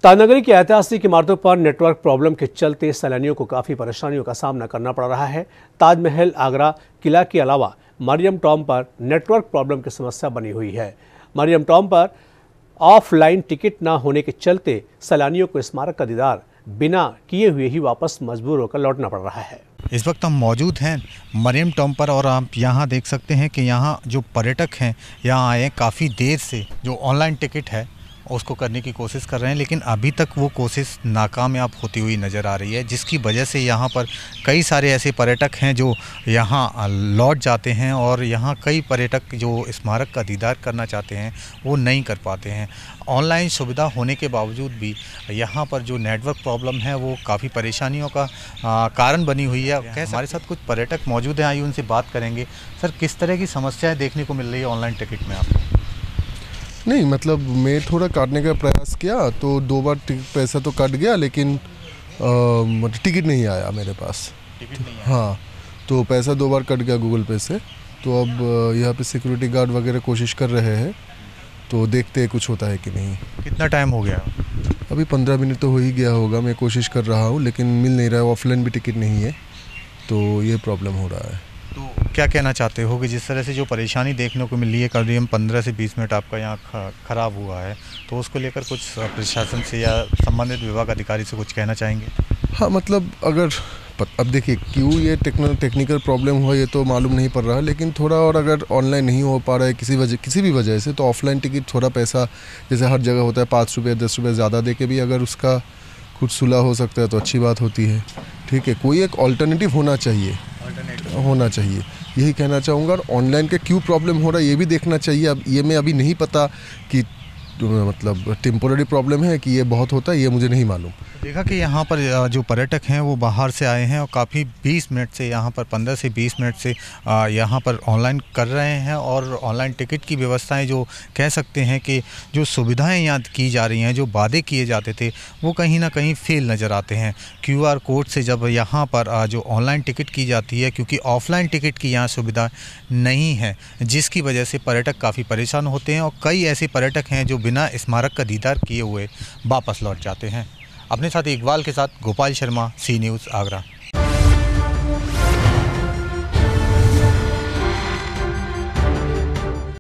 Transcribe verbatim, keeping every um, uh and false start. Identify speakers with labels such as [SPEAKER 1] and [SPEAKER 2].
[SPEAKER 1] ताजनगरी की ऐतिहासिक इमारतों पर नेटवर्क प्रॉब्लम के चलते सैलानियों को काफ़ी परेशानियों का सामना करना पड़ रहा है। ताजमहल, आगरा किला के अलावा मरियम टॉम पर नेटवर्क प्रॉब्लम की समस्या बनी हुई है। मरियम टॉम पर ऑफलाइन टिकट न होने के चलते सैलानियों को स्मारक का दीदार बिना किए हुए ही वापस मजबूर होकर लौटना पड़ रहा है।
[SPEAKER 2] इस वक्त हम मौजूद हैं मरियम टॉम पर और आप यहाँ देख सकते हैं कि यहाँ जो पर्यटक हैं यहाँ आए काफ़ी देर से जो ऑनलाइन टिकट है उसको करने की कोशिश कर रहे हैं, लेकिन अभी तक वो कोशिश नाकामयाब होती हुई नज़र आ रही है, जिसकी वजह से यहाँ पर कई सारे ऐसे पर्यटक हैं जो यहाँ लौट जाते हैं और यहाँ कई पर्यटक जो स्मारक का दीदार करना चाहते हैं वो नहीं कर पाते हैं। ऑनलाइन सुविधा होने के बावजूद भी यहाँ पर जो नेटवर्क प्रॉब्लम है वो काफ़ी परेशानियों का आ, कारण बनी हुई है। हमारे साथ कुछ पर्यटक मौजूद हैं, आइए उनसे बात करेंगे। सर, किस तरह की समस्याएँ देखने को मिल रही है ऑनलाइन टिकट में आपको?
[SPEAKER 3] नहीं, मतलब मैं थोड़ा काटने का प्रयास किया तो दो बार पैसा तो कट गया, लेकिन मतलब टिकट नहीं आया मेरे पास।
[SPEAKER 2] टिकट नहीं आया।
[SPEAKER 3] हाँ, तो पैसा दो बार कट गया गूगल पे से। तो अब यहाँ पे सिक्योरिटी गार्ड वगैरह कोशिश कर रहे हैं, तो देखते हैं कुछ होता है कि नहीं।
[SPEAKER 2] कितना टाइम हो गया?
[SPEAKER 3] अभी पंद्रह मिनट तो हो ही गया होगा। मैं कोशिश कर रहा हूँ लेकिन मिल नहीं रहा है, ऑफलाइन भी टिकट नहीं है, तो ये प्रॉब्लम हो रहा है।
[SPEAKER 2] तो क्या कहना चाहते हो कि जिस तरह से जो परेशानी देखने को मिल रही है, करीब पंद्रह से बीस मिनट आपका यहाँ ख़राब हुआ है, तो उसको लेकर कुछ प्रशासन से या संबंधित विभाग अधिकारी से कुछ कहना चाहेंगे?
[SPEAKER 3] हाँ, मतलब अगर अब देखिए क्यों ये टेक्निकल टेक्निकल प्रॉब्लम हुआ ये तो मालूम नहीं पड़ रहा, लेकिन थोड़ा और अगर ऑनलाइन नहीं हो पा रहा है किसी वजह किसी भी वजह से, तो ऑफलाइन टिकट थोड़ा पैसा जैसे हर जगह होता है पाँच रुपये दस रुपये ज़्यादा दे के भी अगर उसका कुछ सुलह हो सकता है तो अच्छी बात होती है। ठीक है, कोई एक ऑल्टरनेटिव होना चाहिए होना चाहिए यही कहना चाहूँगा। और ऑनलाइन का क्यों प्रॉब्लम हो रहा है ये भी देखना चाहिए। अब ये मैं अभी नहीं पता कि मतलब टेम्पोररी प्रॉब्लम है कि ये बहुत होता है, ये मुझे नहीं मालूम।
[SPEAKER 2] देखा कि यहाँ पर जो पर्यटक हैं वो बाहर से आए हैं और काफ़ी बीस मिनट से यहाँ पर पंद्रह से बीस मिनट से यहाँ पर ऑनलाइन कर रहे हैं और ऑनलाइन टिकट की व्यवस्थाएं जो कह सकते हैं कि जो सुविधाएं यहाँ की जा रही हैं, जो वादे किए जाते थे वो कहीं ना कहीं फेल नज़र आते हैं। क्यूआर कोड से जब यहाँ पर जो ऑनलाइन टिकट की जाती है, क्योंकि ऑफलाइन टिकट की यहाँ सुविधा नहीं है, जिसकी वजह से पर्यटक काफ़ी परेशान होते हैं और कई ऐसे पर्यटक हैं जो बिना स्मारक का दीदार किए हुए वापस लौट जाते हैं। अपने साथ इकबाल के साथ गोपाल शर्मा, सी न्यूज़, आगरा।